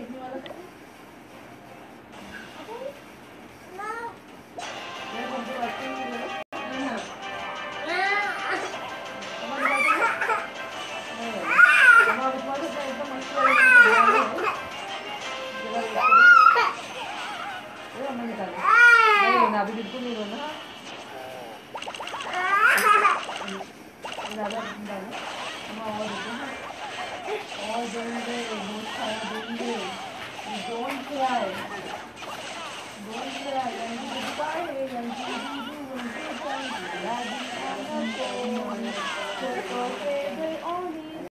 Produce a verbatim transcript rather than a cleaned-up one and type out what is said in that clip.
इतनी वाला कैसे मैं कौन सी बात नहीं कर रहा अभी बिल्कुल नहीं रोना ज़्यादा